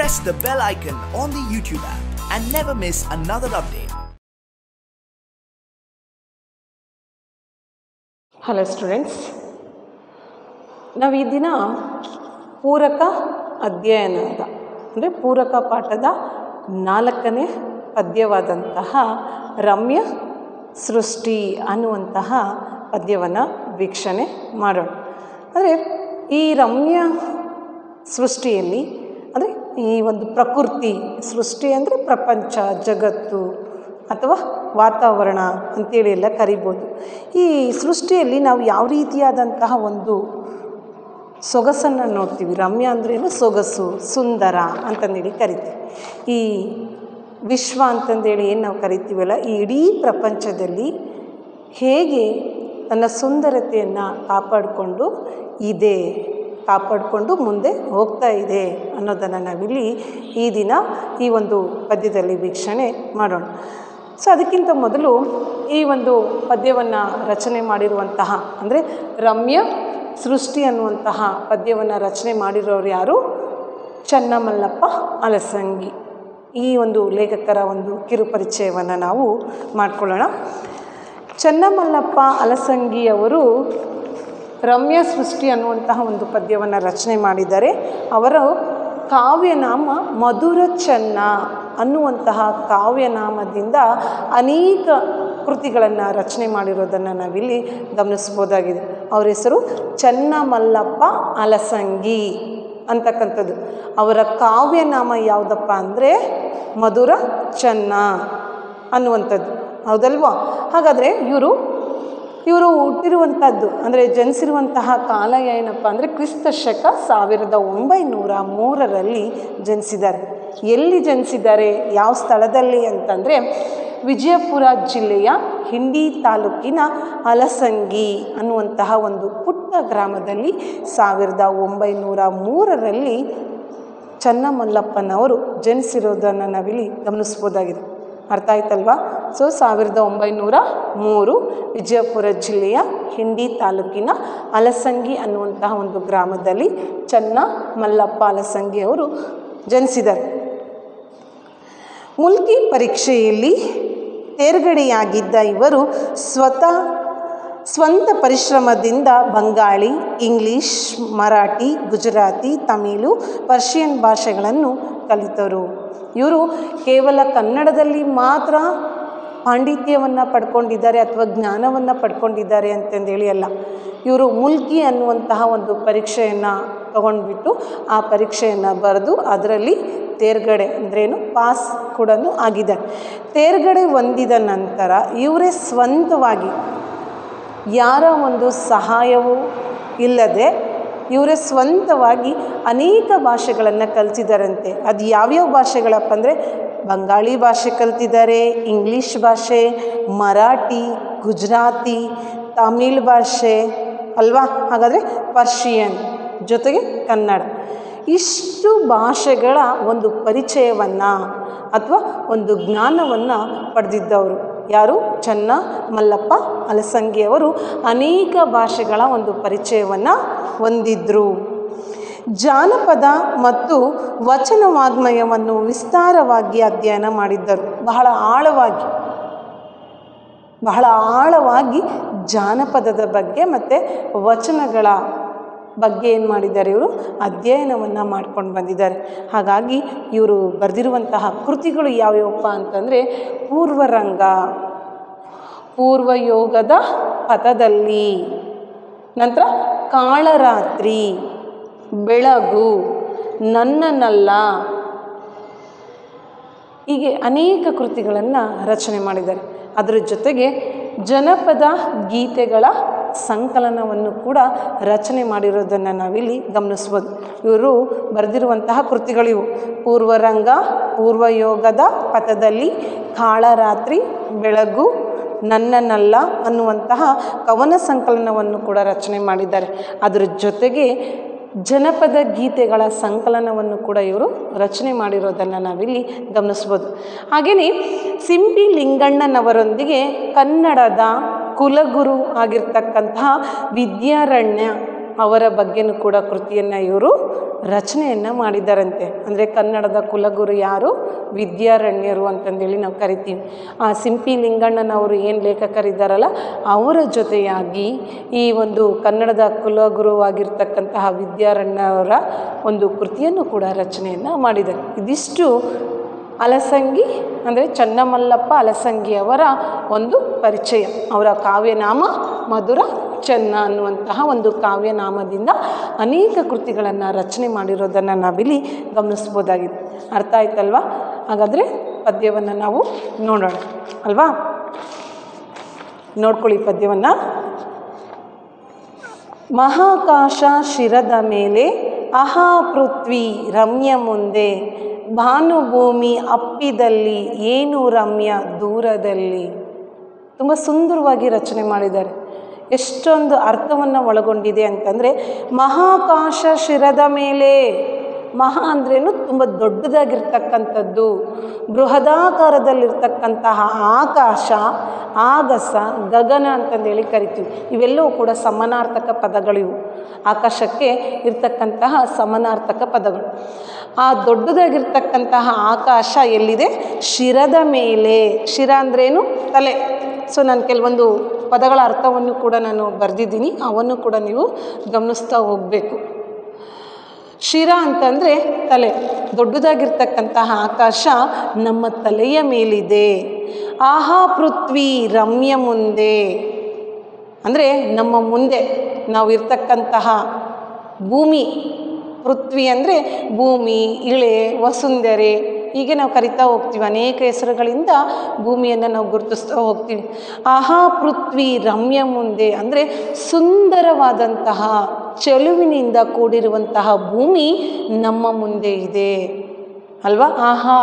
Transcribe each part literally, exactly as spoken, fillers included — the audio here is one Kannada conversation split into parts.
press the bell icon on the YouTube app and never miss another update. Hello students, ನಾವು ಈ ದಿನ ಪೂರಕ ಅಧ್ಯಯನದ ಅಂದರೆ ಪೂರಕ ಪಾಠದ ನಾಲ್ಕನೇ ಪದ್ಯವಾದಂತಹ ರಮ್ಯ ಸೃಷ್ಟಿ ಅನ್ನುವಂತಹ ಪದ್ಯವನ್ನು ವೀಕ್ಷಣೆ ಮಾಡೋಣ. ಅಂದರೆ ಈ ರಮ್ಯ ಸೃಷ್ಟಿಯಲ್ಲಿ ಅಂದರೆ ಈ ಒಂದು ಪ್ರಕೃತಿ ಸೃಷ್ಟಿ ಅಂದರೆ ಪ್ರಪಂಚ, ಜಗತ್ತು ಅಥವಾ ವಾತಾವರಣ ಅಂತೇಳಿ ಎಲ್ಲ ಕರಿಬೋದು. ಈ ಸೃಷ್ಟಿಯಲ್ಲಿ ನಾವು ಯಾವ ರೀತಿಯಾದಂತಹ ಒಂದು ಸೊಗಸನ್ನು ನೋಡ್ತೀವಿ. ರಮ್ಯ ಅಂದ್ರೇನು? ಸೊಗಸು, ಸುಂದರ ಅಂತಂದೇಳಿ ಕರಿತೀವಿ. ಈ ವಿಶ್ವ ಅಂತಂದೇಳಿ ಏನು ನಾವು ಕರಿತೀವಲ್ಲ, ಈ ಇಡೀ ಪ್ರಪಂಚದಲ್ಲಿ ಹೇಗೆ ತನ್ನ ಸುಂದರತೆಯನ್ನು ಕಾಪಾಡಿಕೊಂಡು ಇದೆ ಕಾಪಾಡಿಕೊಂಡು ಮುಂದೆ ಹೋಗ್ತಾ ಇದೆ ಅನ್ನೋದನ್ನು ನಾವಿಲ್ಲಿ ಈ ದಿನ ಈ ಒಂದು ಪದ್ಯದಲ್ಲಿ ವೀಕ್ಷಣೆ ಮಾಡೋಣ. ಸೊ ಅದಕ್ಕಿಂತ ಮೊದಲು ಈ ಒಂದು ಪದ್ಯವನ್ನು ರಚನೆ ಮಾಡಿರುವಂತಹ ಅಂದರೆ ರಮ್ಯ ಸೃಷ್ಟಿ ಅನ್ನುವಂತಹ ಪದ್ಯವನ್ನು ರಚನೆ ಮಾಡಿರೋರು ಯಾರು? ಚನ್ನಮಲ್ಲಪ್ಪ ಅಲಸಂಗಿ. ಈ ಒಂದು ಲೇಖಕರ ಒಂದು ಕಿರುಪರಿಚಯವನ್ನು ನಾವು ಮಾಡಿಕೊಳ್ಳೋಣ. ಚನ್ನಮಲ್ಲಪ್ಪ ಅಲಸಂಗಿಯವರು ರಮ್ಯ ಸೃಷ್ಟಿ ಅನ್ನುವಂತಹ ಒಂದು ಪದ್ಯವನ್ನು ರಚನೆ ಮಾಡಿದ್ದಾರೆ. ಅವರ ಕಾವ್ಯನಾಮ ಮಧುರ ಚೆನ್ನ ಅನ್ನುವಂತಹ ಕಾವ್ಯನಾಮದಿಂದ ಅನೇಕ ಕೃತಿಗಳನ್ನು ರಚನೆ ಮಾಡಿರೋದನ್ನು ನಾವಿಲ್ಲಿ ಗಮನಿಸ್ಬೋದಾಗಿದೆ. ಅವರ ಹೆಸರು ಚನ್ನಮಲ್ಲಪ್ಪ ಅಲಸಂಗಿ ಅಂತಕ್ಕಂಥದ್ದು. ಅವರ ಕಾವ್ಯನಾಮ ಯಾವುದಪ್ಪ ಅಂದರೆ ಮಧುರ ಚೆನ್ನ ಅನ್ನುವಂಥದ್ದು, ಹೌದಲ್ವಾ? ಹಾಗಾದರೆ ಇವರು ಇವರು ಹುಟ್ಟಿರುವಂಥದ್ದು ಅಂದರೆ ಜನಿಸಿರುವಂತಹ ಕಾಲ ಏನಪ್ಪ ಅಂದರೆ ಕ್ರಿಸ್ತ ಶಕ ಸಾವಿರದ ಒಂಬೈನೂರ ಮೂರರಲ್ಲಿ ಜನಿಸಿದ್ದಾರೆ. ಎಲ್ಲಿ ಜನಿಸಿದ್ದಾರೆ, ಯಾವ ಸ್ಥಳದಲ್ಲಿ ಅಂತಂದರೆ ವಿಜಯಪುರ ಜಿಲ್ಲೆಯ ಹಿಂಡಿ ತಾಲೂಕಿನ ಅಲಸಂಗಿ ಅನ್ನುವಂತಹ ಒಂದು ಪುಟ್ಟ ಗ್ರಾಮದಲ್ಲಿ ಸಾವಿರದ ಒಂಬೈನೂರ ಮೂರರಲ್ಲಿ ಚನ್ನಮಲ್ಲಪ್ಪನವರು ಜನಿಸಿರೋದನ್ನು ನಾವಿಲ್ಲಿ ಗಮನಿಸ್ಬೋದಾಗಿದೆ. ಅರ್ಥ ಆಯ್ತಲ್ವಾ? ಸೊ ಸಾವಿರದ ಒಂಬೈನೂರ ಮೂರು ವಿಜಯಪುರ ಜಿಲ್ಲೆಯ ಹಿಂಡಿ ತಾಲೂಕಿನ ಅಲಸಂಗಿ ಅನ್ನುವಂತಹ ಒಂದು ಗ್ರಾಮದಲ್ಲಿ ಚನ್ನಮಲ್ಲಪ್ಪ ಅಲಸಂಗಿ ಅವರು ಜನಿಸಿದ್ದಾರೆ. ಮುಲ್ಕಿ ಪರೀಕ್ಷೆಯಲ್ಲಿ ತೇರ್ಗಡೆಯಾಗಿದ್ದ ಇವರು ಸ್ವತಃ ಸ್ವಂತ ಪರಿಶ್ರಮದಿಂದ ಬಂಗಾಳಿ, ಇಂಗ್ಲೀಷ್, ಮರಾಠಿ, ಗುಜರಾತಿ, ತಮಿಳು, ಪರ್ಷಿಯನ್ ಭಾಷೆಗಳನ್ನು ಕಲಿತರು. ಇವರು ಕೇವಲ ಕನ್ನಡದಲ್ಲಿ ಮಾತ್ರ ಪಾಂಡಿತ್ಯವನ್ನು ಪಡ್ಕೊಂಡಿದ್ದಾರೆ ಅಥವಾ ಜ್ಞಾನವನ್ನು ಪಡ್ಕೊಂಡಿದ್ದಾರೆ ಅಂತಂದೇಳಿ ಅಲ್ಲ. ಇವರು ಮುಲ್ಕಿ ಅನ್ನುವಂತಹ ಒಂದು ಪರೀಕ್ಷೆಯನ್ನು ತಗೊಂಡ್ಬಿಟ್ಟು ಆ ಪರೀಕ್ಷೆಯನ್ನು ಬರೆದು ಅದರಲ್ಲಿ ತೇರ್ಗಡೆ ಅಂದ್ರೇನು ಪಾಸ್ ಕೂಡ ಆಗಿದ್ದಾರೆ. ತೇರ್ಗಡೆ ಹೊಂದಿದ ನಂತರ ಇವರೇ ಸ್ವಂತವಾಗಿ ಯಾರ ಒಂದು ಸಹಾಯವೂ ಇಲ್ಲದೆ ಇವರೇ ಸ್ವಂತವಾಗಿ ಅನೇಕ ಭಾಷೆಗಳನ್ನು ಕಲಿತಿದ್ದಾರಂತೆ. ಅದು ಯಾವ್ಯಾವ ಭಾಷೆಗಳಪ್ಪ ಅಂದರೆ ಬಂಗಾಳಿ ಭಾಷೆ ಕಲಿತಿದ್ದಾರೆ, ಇಂಗ್ಲೀಷ್ ಭಾಷೆ, ಮರಾಠಿ, ಗುಜರಾತಿ, ತಮಿಳ್ ಭಾಷೆ ಅಲ್ವಾ, ಹಾಗಾದರೆ ಪರ್ಷಿಯನ್ ಜೊತೆಗೆ ಕನ್ನಡ, ಇಷ್ಟು ಭಾಷೆಗಳ ಒಂದು ಪರಿಚಯವನ್ನು ಅಥವಾ ಒಂದು ಜ್ಞಾನವನ್ನು ಪಡೆದಿದ್ದವರು ಯಾರು? ಚನ್ನಮಲ್ಲಪ್ಪ ಅಲಸಂಗಿಯವರು ಅನೇಕ ಭಾಷೆಗಳ ಒಂದು ಪರಿಚಯವನ್ನು ಹೊಂದಿದ್ರು. ಜಾನಪದ ಮತ್ತು ವಚನ ವಾಗ್ಮಯವನ್ನು ವಿಸ್ತಾರವಾಗಿ ಅಧ್ಯಯನ ಮಾಡಿದ್ದರು. ಬಹಳ ಆಳವಾಗಿ ಬಹಳ ಆಳವಾಗಿ ಜಾನಪದದ ಬಗ್ಗೆ ಮತ್ತು ವಚನಗಳ ಬಗ್ಗೆ ಏನು ಮಾಡಿದ್ದಾರೆ? ಇವರು ಅಧ್ಯಯನವನ್ನು ಮಾಡ್ಕೊಂಡು ಬಂದಿದ್ದಾರೆ. ಹಾಗಾಗಿ ಇವರು ಬರೆದಿರುವಂತಹ ಕೃತಿಗಳು ಯಾವ್ಯಾವಪ್ಪ ಅಂತಂದರೆ ಪೂರ್ವರಂಗ, ಪೂರ್ವಯೋಗದ ಪಥದಲ್ಲಿ, ನಂತರ ಕಾಳರಾತ್ರಿ, ಬೆಳಗು, ನನ್ನನಲ್ಲ, ಹೀಗೆ ಅನೇಕ ಕೃತಿಗಳನ್ನು ರಚನೆ ಮಾಡಿದ್ದಾರೆ. ಅದರ ಜೊತೆಗೆ ಜನಪದ ಗೀತೆಗಳ ಸಂಕಲನವನ್ನು ಕೂಡ ರಚನೆ ಮಾಡಿರೋದನ್ನು ನಾವಿಲ್ಲಿ ಗಮನಿಸ್ಬೋದು. ಇವರು ಬರೆದಿರುವಂತಹ ಕೃತಿಗಳಿವು: ಪೂರ್ವರಂಗ, ಪೂರ್ವಯೋಗದ ಪಥದಲ್ಲಿ, ಕಾಳರಾತ್ರಿ, ಬೆಳಗು, ನನ್ನನಲ್ಲ ಅನ್ನುವಂತಹ ಕವನ ಸಂಕಲನವನ್ನು ಕೂಡ ರಚನೆ ಮಾಡಿದ್ದಾರೆ. ಅದರ ಜೊತೆಗೆ ಜನಪದ ಗೀತೆಗಳ ಸಂಕಲನವನ್ನು ಕೂಡ ಇವರು ರಚನೆ ಮಾಡಿರೋದನ್ನು ನಾವಿಲ್ಲಿ ಗಮನಿಸ್ಬೋದು. ಹಾಗೆಯೇ ಸಿಂಪಿ ಲಿಂಗಣ್ಣನವರೊಂದಿಗೆ ಕನ್ನಡದ ಕುಲಗುರು ಆಗಿರ್ತಕ್ಕಂತಹ ವಿದ್ಯಾರಣ್ಯ ಅವರ ಬಗ್ಗೆನೂ ಕೂಡ ಕೃತಿಯನ್ನು ಇವರು ರಚನೆಯನ್ನು ಮಾಡಿದ್ದಾರಂತೆ. ಅಂದರೆ ಕನ್ನಡದ ಕುಲಗುರು ಯಾರು? ವಿದ್ಯಾರಣ್ಯರು ಅಂತಂದೇಳಿ ನಾವು ಕರಿತೀವಿ. ಆ ಸಿಂಪಿ ಲಿಂಗಣ್ಣನವರು ಏನು ಲೇಖಕರಿದ್ದಾರಲ್ಲ ಅವರ ಜೊತೆಯಾಗಿ ಈ ಒಂದು ಕನ್ನಡದ ಕುಲಗುರುವಾಗಿರ್ತಕ್ಕಂತಹ ವಿದ್ಯಾರಣ್ಯವರ ಒಂದು ಕೃತಿಯನ್ನು ಕೂಡ ರಚನೆಯನ್ನು ಮಾಡಿದ್ದಾರೆ. ಇದಿಷ್ಟು ಅಲಸಂಗಿ ಅಂದರೆ ಚನ್ನಮಲ್ಲಪ್ಪ ಅಲಸಂಗಿಯವರ ಒಂದು ಪರಿಚಯ. ಅವರ ಕಾವ್ಯನಾಮ ಮಧುರ ಚೆನ್ನ ಅನ್ನುವಂತಹ ಒಂದು ಕಾವ್ಯನಾಮದಿಂದ ಅನೇಕ ಕೃತಿಗಳನ್ನು ರಚನೆ ಮಾಡಿರೋದನ್ನು ನಾವಿಲ್ಲಿ ಗಮನಿಸ್ಬೋದಾಗಿದೆ. ಅರ್ಥ ಆಯ್ತಲ್ವಾ? ಹಾಗಾದರೆ ಪದ್ಯವನ್ನು ನಾವು ನೋಡೋಣ ಅಲ್ವಾ? ನೋಡ್ಕೊಳ್ಳಿ ಪದ್ಯವನ್ನು. ಮಹಾಕಾಶ ಶಿರದ ಮೇಲೆ ಅಹಾ ಪೃಥ್ವಿ ರಮ್ಯ ಮುಂದೆ, ಭಾನುಭೂಮಿ ಅಪ್ಪಿದಲ್ಲಿ ಏನು ರಮ್ಯ ದೂರದಲ್ಲಿ. ತುಂಬ ಸುಂದರವಾಗಿ ರಚನೆ ಮಾಡಿದ್ದಾರೆ. ಎಷ್ಟೊಂದು ಅರ್ಥವನ್ನು ಒಳಗೊಂಡಿದೆ ಅಂತಂದರೆ, ಮಹಾಕಾಶ ಶಿರದ ಮೇಲೆ, ಮಹಾ ಅಂದ್ರೇನು ತುಂಬ ದೊಡ್ಡದಾಗಿರ್ತಕ್ಕಂಥದ್ದು, ಬೃಹದಾಕಾರದಲ್ಲಿರ್ತಕ್ಕಂತಹ ಆಕಾಶ, ಆಗಸ, ಗಗನ ಅಂತಂದೇಳಿ ಕರಿತೀವಿ. ಇವೆಲ್ಲವೂ ಕೂಡ ಸಮಾನಾರ್ಥಕ ಪದಗಳಿವು. ಆಕಾಶಕ್ಕೆ ಇರ್ತಕ್ಕಂತಹ ಸಮಾನಾರ್ಥಕ ಪದಗಳು. ಆ ದೊಡ್ಡದಾಗಿರ್ತಕ್ಕಂತಹ ಆಕಾಶ ಎಲ್ಲಿದೆ? ಶಿರದ ಮೇಲೆ. ಶಿರ ಅಂದ್ರೇನು? ತಲೆ. ಸೊ ನಾನು ಕೆಲವೊಂದು ಪದಗಳ ಅರ್ಥವನ್ನು ಕೂಡ ನಾನು ಬರೆದಿದ್ದೀನಿ, ಅವನ್ನು ಕೂಡ ನೀವು ಗಮನಿಸ್ತಾ ಹೋಗಬೇಕು. ಶಿರ ಅಂತಂದರೆ ತಲೆ. ದೊಡ್ಡದಾಗಿರ್ತಕ್ಕಂತಹ ಆಕಾಶ ನಮ್ಮ ತಲೆಯ ಮೇಲಿದೆ. ಆಹಾ ಪೃಥ್ವಿ ರಮ್ಯ ಮುಂದೆ ಅಂದರೆ ನಮ್ಮ ಮುಂದೆ ನಾವು ಇರ್ತಕ್ಕಂತಹ ಭೂಮಿ. ಪೃಥ್ವಿ ಅಂದರೆ ಭೂಮಿ, ಇಳೆ, ವಸುಂಧರೆ, ಹೀಗೆ ನಾವು ಕರಿತಾ ಹೋಗ್ತೀವಿ. ಅನೇಕ ಹೆಸರುಗಳಿಂದ ಭೂಮಿಯನ್ನು ನಾವು ಗುರುತಿಸ್ತಾ ಹೋಗ್ತೀವಿ. ಆಹಾ ಪೃಥ್ವಿ ರಮ್ಯ ಮುಂದೆ ಅಂದರೆ ಸುಂದರವಾದಂತಹ ಚೆಲುವಿನಿಂದ ಕೂಡಿರುವಂತಹ ಭೂಮಿ ನಮ್ಮ ಮುಂದೆ ಇದೆ ಅಲ್ವಾ? ಆಹಾ,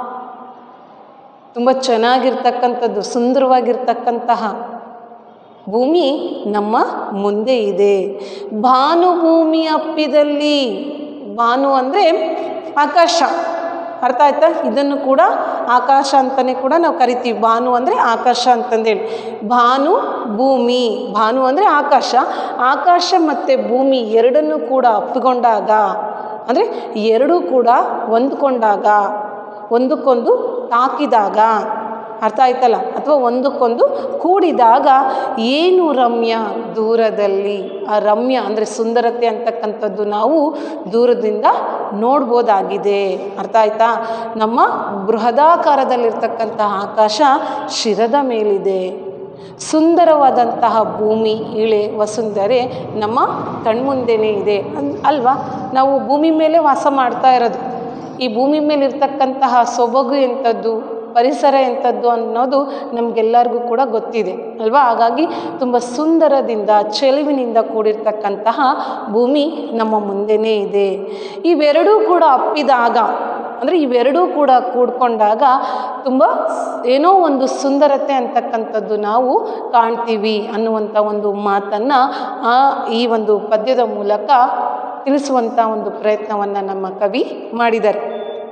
ತುಂಬ ಚೆನ್ನಾಗಿರ್ತಕ್ಕಂಥದ್ದು, ಸುಂದರವಾಗಿರ್ತಕ್ಕಂತಹ ಭೂಮಿ ನಮ್ಮ ಮುಂದೆ ಇದೆ. ಭಾನುಭೂಮಿ ಅಪ್ಪಿದಲ್ಲಿ, ಭಾನು ಅಂದರೆ ಆಕಾಶ. ಅರ್ಥ ಆಯ್ತಾ? ಇದನ್ನು ಕೂಡ ಆಕಾಶ ಅಂತಲೇ ಕೂಡ ನಾವು ಕರಿತೀವಿ. ಭಾನು ಅಂದರೆ ಆಕಾಶ ಅಂತಂದೇಳಿ. ಭಾನು ಭೂಮಿ, ಭಾನು ಅಂದರೆ ಆಕಾಶ. ಆಕಾಶ ಮತ್ತು ಭೂಮಿ ಎರಡನ್ನೂ ಕೂಡ ಅಪ್ಪಿಕೊಂಡಾಗ ಅಂದರೆ ಎರಡೂ ಕೂಡ ಹೊಂದ್ಕೊಂಡಾಗ, ಒಂದಕ್ಕೊಂದು ತಾಕಿದಾಗ, ಅರ್ಥ ಆಯ್ತಲ್ಲ, ಅಥವಾ ಒಂದಕ್ಕೊಂದು ಕೂಡಿದಾಗ ಏನು ರಮ್ಯ ದೂರದಲ್ಲಿ. ಆ ರಮ್ಯ ಅಂದರೆ ಸುಂದರತೆ ಅಂತಕ್ಕಂಥದ್ದು ನಾವು ದೂರದಿಂದ ನೋಡ್ಬೋದಾಗಿದೆ. ಅರ್ಥ ಆಯ್ತಾ? ನಮ್ಮ ಬೃಹದಾಕಾರದಲ್ಲಿರ್ತಕ್ಕಂತಹ ಆಕಾಶ ಶಿರದ ಮೇಲಿದೆ. ಸುಂದರವಾದಂತಹ ಭೂಮಿ, ಇಳೆ, ವಸುಂಧರೆ ನಮ್ಮ ಕಣ್ಮುಂದೆನೇ ಇದೆ ಅಲ್ವಾ? ನಾವು ಭೂಮಿ ಮೇಲೆ ವಾಸ ಮಾಡ್ತಾ ಇರೋದು. ಈ ಭೂಮಿ ಮೇಲೆ ಇರ್ತಕ್ಕಂತಹ ಸೊಬಗು ಎಂಥದ್ದು, ಪರಿಸರ ಎಂಥದ್ದು ಅನ್ನೋದು ನಮಗೆಲ್ಲರಿಗೂ ಕೂಡ ಗೊತ್ತಿದೆ ಅಲ್ವಾ? ಹಾಗಾಗಿ ತುಂಬ ಸುಂದರದಿಂದ, ಚೆಲುವಿನಿಂದ ಕೂಡಿರ್ತಕ್ಕಂತಹ ಭೂಮಿ ನಮ್ಮ ಮುಂದೆನೇ ಇದೆ. ಇವೆರಡೂ ಕೂಡ ಅಪ್ಪಿದಾಗ ಅಂದರೆ ಇವೆರಡೂ ಕೂಡ ಕೂಡ್ಕೊಂಡಾಗ ತುಂಬ ಏನೋ ಒಂದು ಸುಂದರತೆ ಅಂತಕ್ಕಂಥದ್ದು ನಾವು ಕಾಣ್ತೀವಿ ಅನ್ನುವಂಥ ಒಂದು ಮಾತನ್ನು ಆ ಈ ಒಂದು ಪದ್ಯದ ಮೂಲಕ ತಿಳಿಸುವಂಥ ಒಂದು ಪ್ರಯತ್ನವನ್ನು ನಮ್ಮ ಕವಿ ಮಾಡಿದ್ದಾರೆ.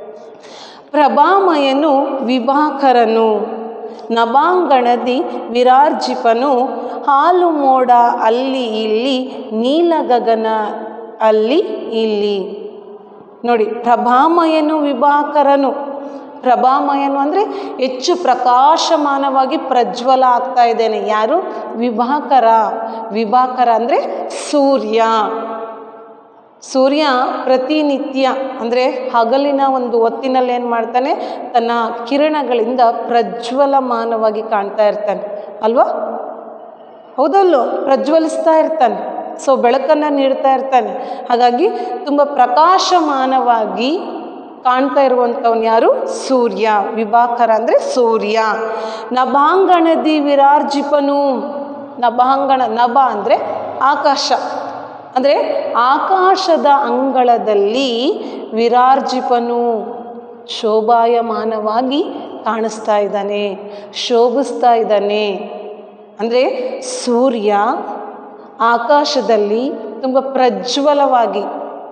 ಪ್ರಭಾಮಯನು ವಿಭಾಕರನು, ನಭಾಂಗಣದಿ ವಿರಾರ್ಜಿಪನು, ಹಾಲು ಮೋಡ ಅಲ್ಲಿ ಇಲ್ಲಿ, ನೀಲ ಗಗನ ಅಲ್ಲಿ ಇಲ್ಲಿ. ನೋಡಿ, ಪ್ರಭಾಮಯನು ವಿಭಾಕರನು. ಪ್ರಭಾಮಯನು ಅಂದರೆ ಹೆಚ್ಚು ಪ್ರಕಾಶಮಾನವಾಗಿ ಪ್ರಜ್ವಲ ಆಗ್ತಾ ಇದ್ದೇನೆ. ಯಾರು? ವಿಭಾಕರ. ವಿಭಾಕರ ಅಂದರೆ ಸೂರ್ಯ. ಸೂರ್ಯ ಪ್ರತಿನಿತ್ಯ ಅಂದರೆ ಹಗಲಿನ ಒಂದು ಹೊತ್ತಿನಲ್ಲಿ ಏನು ಮಾಡ್ತಾನೆ? ತನ್ನ ಕಿರಣಗಳಿಂದ ಪ್ರಜ್ವಲಮಾನವಾಗಿ ಕಾಣ್ತಾ ಇರ್ತಾನೆ ಅಲ್ವಾ? ಹೌದಲ್ಲೋ? ಪ್ರಜ್ವಲಿಸ್ತಾ ಇರ್ತಾನೆ. ಸೊ ಬೆಳಕನ್ನು ನೀಡ್ತಾ ಇರ್ತಾನೆ. ಹಾಗಾಗಿ ತುಂಬ ಪ್ರಕಾಶಮಾನವಾಗಿ ಕಾಣ್ತಾ ಇರುವಂಥವನು ಯಾರು? ಸೂರ್ಯ. ವಿಭಾಕರ ಅಂದರೆ ಸೂರ್ಯ. ನಭಾಂಗಣದಿ ವಿರಾರ್ಜಿಪನು. ನಭಾಂಗಣ, ನಭ ಅಂದರೆ ಆಕಾಶ. ಅಂದರೆ ಆಕಾಶದ ಅಂಗಳದಲ್ಲಿ ವಿರಾರ್ಜಿಪನು ಶೋಭಾಯಮಾನವಾಗಿ ಕಾಣಿಸ್ತಾ ಇದ್ದಾನೆ, ಶೋಭಿಸ್ತಾ ಇದ್ದಾನೆ. ಅಂದರೆ ಸೂರ್ಯ ಆಕಾಶದಲ್ಲಿ ತುಂಬ ಪ್ರಜ್ವಲವಾಗಿ,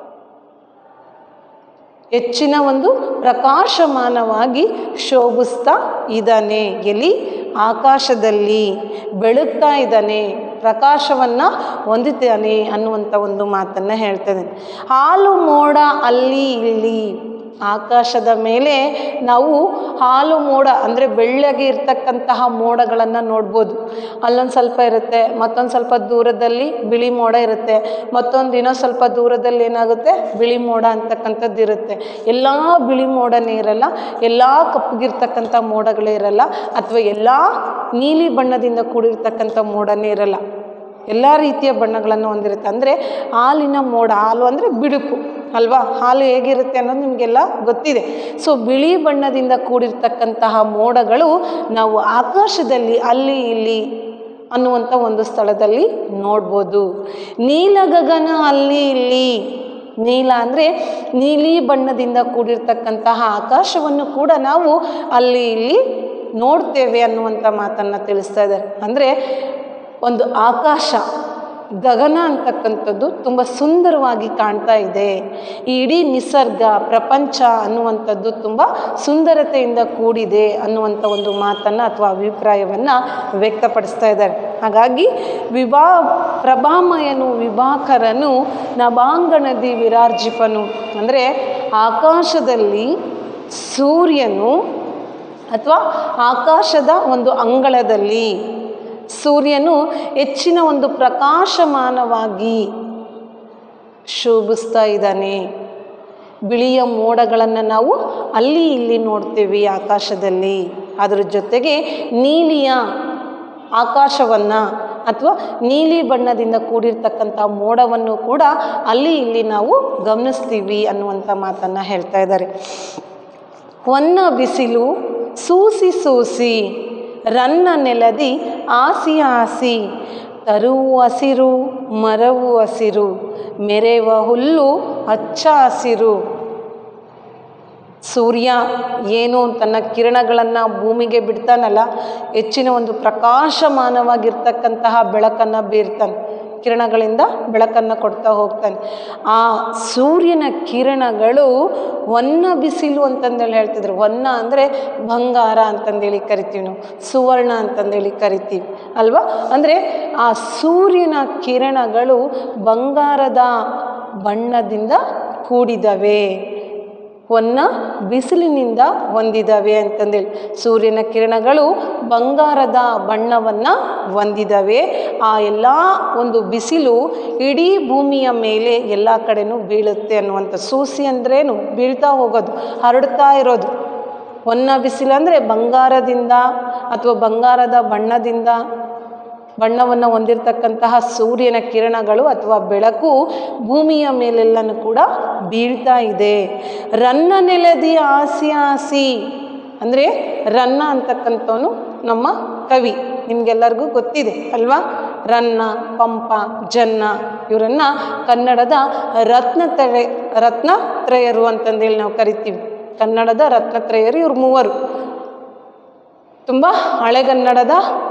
ಹೆಚ್ಚಿನ ಒಂದು ಪ್ರಕಾಶಮಾನವಾಗಿ ಶೋಭಿಸ್ತಾ ಇದ್ದಾನೆ. ಎಲ್ಲಿ? ಆಕಾಶದಲ್ಲಿ ಬೆಳಗ್ತಾ ಇದ್ದಾನೆ. ಪ್ರಕಾಶವನ್ನು ಹೊಂದಿದ್ದಾನೆ ಅನ್ನುವಂಥ ಒಂದು ಮಾತನ್ನು ಹೇಳ್ತಾ ಇದ್ದಾನೆ. ಹಾಲು ಮೋಡ ಅಲ್ಲಿ ಇಲ್ಲಿ, ಆಕಾಶದ ಮೇಲೆ ನಾವು ಹಾಲು ಮೋಡ ಅಂದರೆ ಬೆಳ್ಳಗೆ ಇರ್ತಕ್ಕಂತಹ ಮೋಡಗಳನ್ನು ನೋಡ್ಬೋದು. ಅಲ್ಲೊಂದು ಸ್ವಲ್ಪ ಇರುತ್ತೆ, ಮತ್ತೊಂದು ಸ್ವಲ್ಪ ದೂರದಲ್ಲಿ ಬಿಳಿ ಮೋಡ ಇರುತ್ತೆ, ಮತ್ತೊಂದು ದಿನ ಸ್ವಲ್ಪ ದೂರದಲ್ಲಿ ಏನಾಗುತ್ತೆ ಬಿಳಿ ಮೋಡ ಅಂತಕ್ಕಂಥದ್ದು ಇರುತ್ತೆ. ಎಲ್ಲ ಬಿಳಿ ಮೋಡನೇ ಇರಲ್ಲ, ಎಲ್ಲ ಕಪ್ಪಗಿರ್ತಕ್ಕಂಥ ಮೋಡಗಳೇ ಇರಲ್ಲ, ಅಥವಾ ಎಲ್ಲ ನೀಲಿ ಬಣ್ಣದಿಂದ ಕೂಡಿರ್ತಕ್ಕಂಥ ಮೋಡನೇ ಇರಲ್ಲ. ಎಲ್ಲ ರೀತಿಯ ಬಣ್ಣಗಳನ್ನು ಹೊಂದಿರುತ್ತೆ. ಅಂದರೆ ಹಾಲಿನ ಮೋಡ, ಹಾಲು ಅಂದರೆ ಬಿಳುಪು ಅಲ್ವಾ, ಹಾಲು ಹೇಗಿರುತ್ತೆ ಅನ್ನೋದು ನಿಮಗೆಲ್ಲ ಗೊತ್ತಿದೆ. ಸೊ ಬಿಳಿ ಬಣ್ಣದಿಂದ ಕೂಡಿರ್ತಕ್ಕಂತಹ ಮೋಡಗಳು ನಾವು ಆಕಾಶದಲ್ಲಿ ಅಲ್ಲಿ ಇಲ್ಲಿ ಅನ್ನುವಂಥ ಒಂದು ಸ್ಥಳದಲ್ಲಿ ನೋಡ್ಬೋದು. ನೀಲ ಗಗನ ಅಲ್ಲಿ ಇಲ್ಲಿ, ನೀಲ ಅಂದರೆ ನೀಲಿ ಬಣ್ಣದಿಂದ ಕೂಡಿರ್ತಕ್ಕಂತಹ ಆಕಾಶವನ್ನು ಕೂಡ ನಾವು ಅಲ್ಲಿ ಇಲ್ಲಿ ನೋಡ್ತೇವೆ ಅನ್ನುವಂಥ ಮಾತನ್ನು ತಿಳಿಸ್ತಾ ಇದ್ದಾರೆ. ಅಂದರೆ ಒಂದು ಆಕಾಶ, ಗಗನ ಅಂತಕ್ಕಂಥದ್ದು ತುಂಬ ಸುಂದರವಾಗಿ ಕಾಣ್ತಾ ಇದೆ. ಈ ಇಡೀ ನಿಸರ್ಗ ಪ್ರಪಂಚ ಅನ್ನುವಂಥದ್ದು ತುಂಬ ಸುಂದರತೆಯಿಂದ ಕೂಡಿದೆ ಅನ್ನುವಂಥ ಒಂದು ಮಾತನ್ನು ಅಥವಾ ಅಭಿಪ್ರಾಯವನ್ನು ವ್ಯಕ್ತಪಡಿಸ್ತಾ ಇದ್ದಾರೆ. ಹಾಗಾಗಿ ವಿಭಾ ಪ್ರಭಾಮಯನು ವಿಭಾಕರನು ನಭಾಂಗಣದಿ ವಿರಾರ್ಜಿಪನು, ಅಂದರೆ ಆಕಾಶದಲ್ಲಿ ಸೂರ್ಯನು ಅಥವಾ ಆಕಾಶದ ಒಂದು ಅಂಗಳದಲ್ಲಿ ಸೂರ್ಯನು ಹೆಚ್ಚಿನ ಒಂದು ಪ್ರಕಾಶಮಾನವಾಗಿ ಶೋಭಿಸ್ತಾ ಇದ್ದಾನೆ. ಬಿಳಿಯ ಮೋಡಗಳನ್ನು ನಾವು ಅಲ್ಲಿ ಇಲ್ಲಿ ನೋಡ್ತೀವಿ ಆಕಾಶದಲ್ಲಿ. ಅದರ ಜೊತೆಗೆ ನೀಲಿಯ ಆಕಾಶವನ್ನು ಅಥವಾ ನೀಲಿ ಬಣ್ಣದಿಂದ ಕೂಡಿರ್ತಕ್ಕಂಥ ಮೋಡವನ್ನು ಕೂಡ ಅಲ್ಲಿ ಇಲ್ಲಿ ನಾವು ಗಮನಿಸ್ತೀವಿ ಅನ್ನುವಂಥ ಮಾತನ್ನು ಹೇಳ್ತಾ ಇದ್ದಾರೆ. ಹೊನ್ನ ಬಿಸಿಲು ಸೂಸಿ ಸೂಸಿ, ರನ್ನ ನೆಲದಿ ಆಸಿ ಆಸಿ, ತರುವು ಹಸಿರು ಮರವು ಹಸಿರು, ಮೆರೆವ ಹುಲ್ಲು ಹಚ್ಚ ಹಸಿರು. ಸೂರ್ಯ ಏನು ತನ್ನ ಕಿರಣಗಳನ್ನು ಭೂಮಿಗೆ ಬಿಡ್ತಾನಲ್ಲ, ಹೆಚ್ಚಿನ ಒಂದು ಪ್ರಕಾಶಮಾನವಾಗಿರ್ತಕ್ಕಂತಹ ಬೆಳಕನ್ನು ಬೀರ್ತಾನೆ, ಕಿರಣಗಳಿಂದ ಬೆಳಕನ್ನು ಕೊಡ್ತಾ ಹೋಗ್ತಾನೆ. ಆ ಸೂರ್ಯನ ಕಿರಣಗಳು ಹೊನ್ನ ಬಿಸಿಲು ಅಂತಂದೇಳಿ ಹೇಳ್ತಿದ್ರು. ಹೊನ್ನ ಅಂದರೆ ಬಂಗಾರ ಅಂತಂದೇಳಿ ಕರಿತೀವಿ ನಾವು, ಸುವರ್ಣ ಅಂತಂದೇಳಿ ಕರಿತೀವಿ ಅಲ್ವಾ. ಅಂದರೆ ಆ ಸೂರ್ಯನ ಕಿರಣಗಳು ಬಂಗಾರದ ಬಣ್ಣದಿಂದ ಕೂಡಿದವೆ, ಹೊನ್ನ ಬಿಸಿಲಿನಿಂದ ಹೊಂದಿದವೆ ಅಂತಂದೇಳಿ. ಸೂರ್ಯನ ಕಿರಣಗಳು ಬಂಗಾರದ ಬಣ್ಣವನ್ನು ಹೊಂದಿದವೆ. ಆ ಎಲ್ಲ ಒಂದು ಬಿಸಿಲು ಇಡೀ ಭೂಮಿಯ ಮೇಲೆ ಎಲ್ಲ ಕಡೆನೂ ಬೀಳುತ್ತೆ ಅನ್ನುವಂಥ. ಸೂಸಿ ಅಂದ್ರೇನು, ಬೀಳ್ತಾ ಹೋಗೋದು, ಹರಡ್ತಾ ಇರೋದು. ಹೊನ್ನ ಬಿಸಿಲು ಅಂದರೆ ಬಂಗಾರದಿಂದ ಅಥವಾ ಬಂಗಾರದ ಬಣ್ಣದಿಂದ ಬಣ್ಣವನ್ನು ಹೊಂದಿರತಕ್ಕಂತಹ ಸೂರ್ಯನ ಕಿರಣಗಳು ಅಥವಾ ಬೆಳಕು ಭೂಮಿಯ ಮೇಲೆಲ್ಲನೂ ಕೂಡ ಬೀಳ್ತಾ ಇದೆ. ರನ್ನ ನೆಲದಿ ಆಸಿ ಆಸಿ ಅಂದರೆ ರನ್ನ ಅಂತಕ್ಕಂಥವನು ನಮ್ಮ ಕವಿ, ನಿಮಗೆಲ್ಲರಿಗೂ ಗೊತ್ತಿದೆ ಅಲ್ವಾ. ರನ್ನ, ಪಂಪ, ಜನ್ನ ಇವರನ್ನು ಕನ್ನಡದ ರತ್ನತ್ರಯ ರತ್ನತ್ರಯರು ಅಂತಂದೇಳಿ ನಾವು ಕರಿತೀವಿ. ಕನ್ನಡದ ರತ್ನತ್ರಯರು ಇವರು ಮೂವರು. ತುಂಬ ಹಳೆಗನ್ನಡದ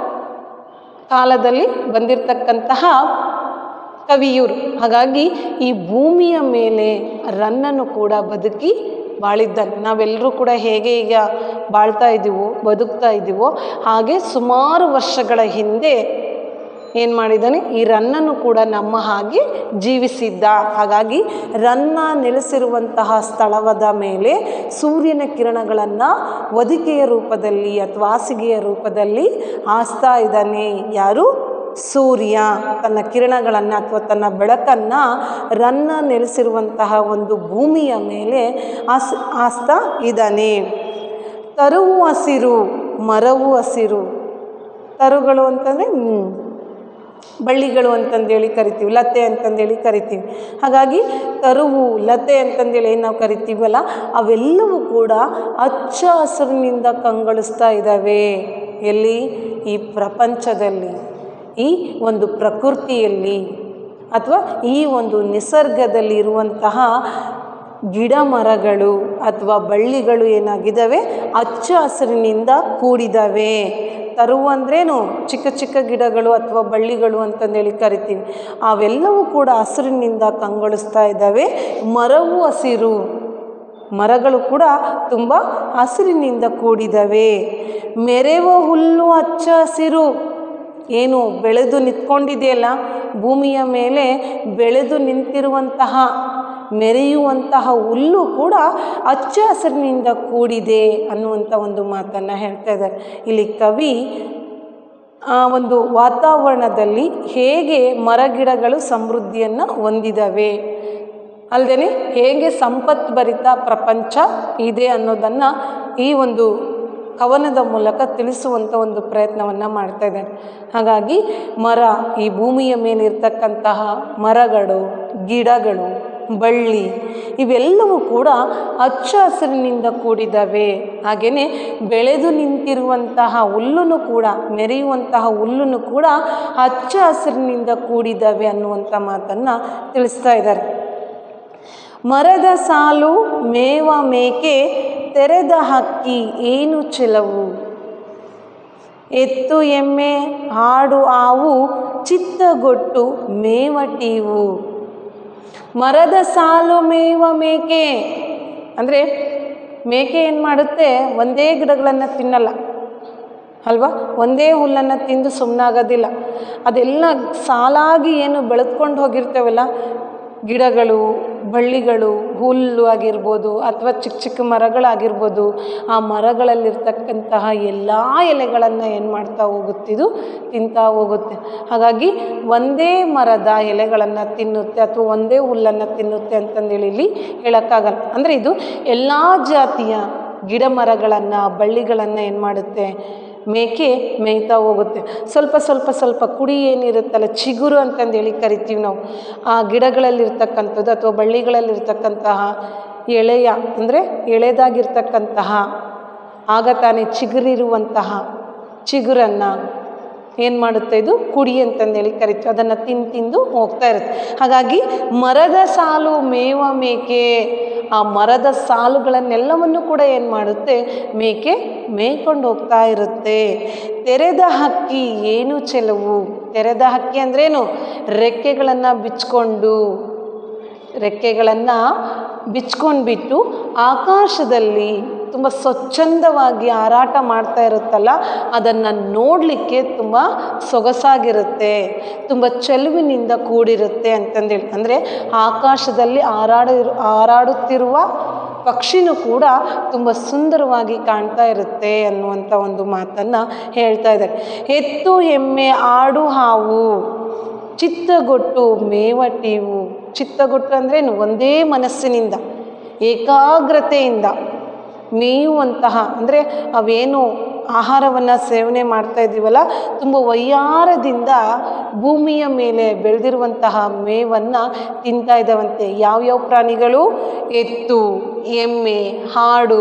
ಕಾಲದಲ್ಲಿ ಬಂದಿರತಕ್ಕಂತಹ ಕವಿಯವರು. ಹಾಗಾಗಿ ಈ ಭೂಮಿಯ ಮೇಲೆ ರನ್ನನು ಕೂಡ ಬದುಕಿ ಬಾಳಿದ್ದಾನೆ. ನಾವೆಲ್ಲರೂ ಕೂಡ ಹೇಗೆ ಈಗ ಬಾಳ್ತಾ ಇದ್ದೀವೋ ಬದುಕ್ತಾ ಇದ್ದೀವೋ ಹಾಗೆ ಸುಮಾರು ವರ್ಷಗಳ ಹಿಂದೆ ಏನು ಮಾಡಿದ್ದಾನೆ, ಈ ರನ್ನನು ಕೂಡ ನಮ್ಮ ಹಾಗೆ ಜೀವಿಸಿದ್ದ. ಹಾಗಾಗಿ ರನ್ನ ನೆಲೆಸಿರುವಂತಹ ಸ್ಥಳವಾದ ಮೇಲೆ ಸೂರ್ಯನ ಕಿರಣಗಳನ್ನು ಹೊದಿಕೆಯ ರೂಪದಲ್ಲಿ ಅಥವಾ ಹಾಸಿಗೆಯ ರೂಪದಲ್ಲಿ ಹಾಸ್ತಾ ಇದ್ದಾನೆ. ಯಾರು? ಸೂರ್ಯ ತನ್ನ ಕಿರಣಗಳನ್ನು ಅಥವಾ ತನ್ನ ಬೆಳಕನ್ನು ರನ್ನ ನೆಲೆಸಿರುವಂತಹ ಒಂದು ಭೂಮಿಯ ಮೇಲೆ ಹಾಸ್ ಹಾಸ್ತಾ ಇದ್ದಾನೆ. ತರುವು ಹಸಿರು ಮರವು ಹಸಿರು. ತರುಗಳು ಅಂತಂದರೆ ಬಳ್ಳಿಗಳು ಅಂತಂದೇಳಿ ಕರಿತೀವಿ, ಲತೆ ಅಂತಂದೇಳಿ ಕರಿತೀವಿ. ಹಾಗಾಗಿ ತರುವು, ಲತೆ ಅಂತಂದೇಳಿ ಏನು ನಾವು ಕರಿತೀವಲ್ಲ, ಅವೆಲ್ಲವೂ ಕೂಡ ಹಚ್ಚ ಹಸಿರಿನಿಂದ ಕಂಗೊಳಿಸ್ತಾ ಇದ್ದಾವೆ. ಎಲ್ಲಿ? ಈ ಪ್ರಪಂಚದಲ್ಲಿ, ಈ ಒಂದು ಪ್ರಕೃತಿಯಲ್ಲಿ ಅಥವಾ ಈ ಒಂದು ನಿಸರ್ಗದಲ್ಲಿ ಇರುವಂತಹ ಗಿಡ ಮರಗಳು ಅಥವಾ ಬಳ್ಳಿಗಳು ಏನಾಗಿದ್ದಾವೆ, ಹಚ್ಚ ಹಸಿರಿನಿಂದ ಕೂಡಿದ್ದಾವೆ. ತರುವು ಅಂದ್ರೇನು? ಚಿಕ್ಕ ಚಿಕ್ಕ ಗಿಡಗಳು ಅಥವಾ ಬಳ್ಳಿಗಳು ಅಂತಂದೇಳಿ ಕರಿತೀವಿ. ಅವೆಲ್ಲವೂ ಕೂಡ ಹಸಿರಿನಿಂದ ಕಂಗೊಳಿಸ್ತಾ ಇದ್ದಾವೆ. ಮರವು ಹಸಿರು, ಮರಗಳು ಕೂಡ ತುಂಬ ಹಸಿರಿನಿಂದ ಕೂಡಿದ್ದಾವೆ. ಮೆರೆವ ಹುಲ್ಲು ಹಚ್ಚ ಹಸಿರು. ಏನು ಬೆಳೆದು ನಿಂತ್ಕೊಂಡಿದೆಯಲ್ಲ, ಭೂಮಿಯ ಮೇಲೆ ಬೆಳೆದು ನಿಂತಿರುವಂತಹ ಮೆರೆಯುವಂತಹ ಹುಲ್ಲು ಕೂಡ ಹಚ್ಚ ಹಸಿರಿನಿಂದ ಕೂಡಿದೆ ಅನ್ನುವಂಥ ಒಂದು ಮಾತನ್ನು ಹೇಳ್ತಾ ಇದ್ದಾರೆ. ಇಲ್ಲಿ ಕವಿ ಆ ಒಂದು ವಾತಾವರಣದಲ್ಲಿ ಹೇಗೆ ಮರಗಿಡಗಳು ಸಮೃದ್ಧಿಯನ್ನು ಹೊಂದಿದವೆ, ಅಲ್ಲದೆ ಹೇಗೆ ಸಂಪತ್ಭರಿತ ಪ್ರಪಂಚ ಇದೆ ಅನ್ನೋದನ್ನು ಈ ಒಂದು ಕವನದ ಮೂಲಕ ತಿಳಿಸುವಂಥ ಒಂದು ಪ್ರಯತ್ನವನ್ನು ಮಾಡ್ತಾ ಇದ್ದಾರೆ. ಹಾಗಾಗಿ ಮರ, ಈ ಭೂಮಿಯ ಮೇಲಿರ್ತಕ್ಕಂತಹ ಮರಗಳು, ಗಿಡಗಳು, ಬಳ್ಳಿ ಇವೆಲ್ಲವೂ ಕೂಡ ಹಚ್ಚ ಹಸಿರಿನಿಂದ ಕೂಡಿದ್ದಾವೆ. ಹಾಗೆಯೇ ಬೆಳೆದು ನಿಂತಿರುವಂತಹ ಹುಲ್ಲನ್ನು ಕೂಡ, ಮೆರೆಯುವಂತಹ ಹುಲ್ಲನ್ನು ಕೂಡ ಹಚ್ಚ ಹಸಿರಿನಿಂದ ಕೂಡಿದ್ದಾವೆ ಅನ್ನುವಂಥ ಮಾತನ್ನು ತಿಳಿಸ್ತಾ ಇದ್ದಾರೆ. ಮರದ ಸಾಲು ಮೇವ ಮೇಕೆ ತೆರೆದ ಹಕ್ಕಿ ಏನು ಚೆಲವು, ಎತ್ತು ಎಮ್ಮೆ ಹಾಡು ಹಾವು ಚಿತ್ತಗೊಟ್ಟು ಮೇವಟೀವು. ಮರದ ಸಾಲು ಮೇವ ಮೇಕೆ ಅಂದರೆ ಮೇಕೆ ಏನು ಮಾಡುತ್ತೆ, ಒಂದೇ ಗಿಡಗಳನ್ನು ತಿನ್ನಲ್ಲ ಅಲ್ವಾ, ಒಂದೇ ಹುಲ್ಲನ್ನು ತಿಂದು ಸುಮ್ಮನಾಗೋದಿಲ್ಲ. ಅದೆಲ್ಲ ಸಾಲಾಗಿ ಏನು ಬೆಳೆದ್ಕೊಂಡು ಹೋಗಿರ್ತೇವಲ್ಲ, ಗಿಡಗಳು, ಬಳ್ಳಿಗಳು, ಹುಲ್ಲು ಆಗಿರ್ಬೋದು ಅಥವಾ ಚಿಕ್ಕ ಚಿಕ್ಕ ಮರಗಳಾಗಿರ್ಬೋದು, ಆ ಮರಗಳಲ್ಲಿರ್ತಕ್ಕಂತಹ ಎಲ್ಲ ಎಲೆಗಳನ್ನು ಏನು ಮಾಡ್ತಾ ಹೋಗುತ್ತಿದ್ದು ತಿಂತಾ ಹೋಗುತ್ತೆ. ಹಾಗಾಗಿ ಒಂದೇ ಮರದ ಎಲೆಗಳನ್ನು ತಿನ್ನುತ್ತೆ ಅಥವಾ ಒಂದೇ ಹುಲ್ಲನ್ನು ತಿನ್ನುತ್ತೆ ಅಂತಂದೇಳಿ ಇಲ್ಲಿ ಹೇಳೋಕ್ಕಾಗಲ್ಲ. ಅಂದರೆ ಇದು ಎಲ್ಲ ಜಾತಿಯ ಗಿಡ ಮರಗಳನ್ನು, ಬಳ್ಳಿಗಳನ್ನು ಏನು ಮಾಡುತ್ತೆ, ಮೇಕೆ ಮೇಯ್ತಾ ಹೋಗುತ್ತೆ. ಸ್ವಲ್ಪ ಸ್ವಲ್ಪ ಸ್ವಲ್ಪ ಕುಡಿ ಏನಿರುತ್ತಲ್ಲ, ಚಿಗುರು ಅಂತಂದೇಳಿ ಕರಿತೀವಿ ನಾವು, ಆ ಗಿಡಗಳಲ್ಲಿರ್ತಕ್ಕಂಥದ್ದು ಅಥವಾ ಬಳ್ಳಿಗಳಲ್ಲಿರ್ತಕ್ಕಂತಹ ಎಳೆಯ ಅಂದರೆ ಎಳೆದಾಗಿರ್ತಕ್ಕಂತಹ ಆಗ ತಾನೇ ಚಿಗುರಿರುವಂತಹ ಚಿಗುರನ್ನು ಏನು ಮಾಡುತ್ತೆ, ಇದು ಕುಡಿ ಅಂತಂದೇಳಿ ಕರಿತೀವಿ. ಅದನ್ನು ತಿಂದು ತಿಂದು ಹೋಗ್ತಾ ಇರುತ್ತೆ. ಹಾಗಾಗಿ ಮರದ ಸಾಲು ಮೇವ ಮೇಕೆ, ಆ ಮರದ ಸಾಲುಗಳನ್ನೆಲ್ಲವನ್ನು ಕೂಡ ಏನು ಮಾಡುತ್ತೆ, ಮೇಕೆ ಮೇಯ್ಕೊಂಡು ಹೋಗ್ತಾ ಇರುತ್ತೆ. ತೆರೆದ ಹಕ್ಕಿ ಏನು ಚೆಲವು, ತೆರೆದ ಹಕ್ಕಿ ಅಂದ್ರೇನು, ರೆಕ್ಕೆಗಳನ್ನು ಬಿಚ್ಕೊಂಡು ರೆಕ್ಕೆಗಳನ್ನು ಬಿಚ್ಕೊಂಡ್ಬಿಟ್ಟು ಆಕಾಶದಲ್ಲಿ ತುಂಬ ಸ್ವಚ್ಛಂದವಾಗಿ ಹಾರಾಟ ಮಾಡ್ತಾ ಇರುತ್ತಲ್ಲ, ಅದನ್ನು ನೋಡಲಿಕ್ಕೆ ತುಂಬ ಸೊಗಸಾಗಿರುತ್ತೆ, ತುಂಬ ಚೆಲುವಿನಿಂದ ಕೂಡಿರುತ್ತೆ ಅಂತಂದೇಳಿ. ಅಂದರೆ ಆಕಾಶದಲ್ಲಿ ಹಾರಾಡಿ ಹಾರಾಡುತ್ತಿರುವ ಪಕ್ಷಿನೂ ಕೂಡ ತುಂಬ ಸುಂದರವಾಗಿ ಕಾಣ್ತಾ ಇರುತ್ತೆ ಅನ್ನುವಂಥ ಒಂದು ಮಾತನ್ನು ಹೇಳ್ತಾ ಇದ್ದಾರೆ. ಎತ್ತು ಎಮ್ಮೆ ಆಡು ಹಾವು ಚಿತ್ತಗೊಟ್ಟು ಮೇವಟೀವು. ಚಿತ್ತಗೊಟ್ಟು ಅಂದ್ರೇನು, ಒಂದೇ ಮನಸ್ಸಿನಿಂದ ಏಕಾಗ್ರತೆಯಿಂದ ಮೇಯುವಂತಹ, ಅಂದರೆ ಅವೇನು ಆಹಾರವನ್ನು ಸೇವನೆ ಮಾಡ್ತಾ ಇದ್ದೀವಲ್ಲ, ತುಂಬ ವಯ್ಯಾರದಿಂದ ಭೂಮಿಯ ಮೇಲೆ ಬೆಳೆದಿರುವಂತಹ ಮೇವನ್ನು ತಿಂತಾ ಇದ್ದಾವಂತೆ. ಯಾವ್ಯಾವ ಪ್ರಾಣಿಗಳು, ಎತ್ತು, ಎಮ್ಮೆ, ಆಡು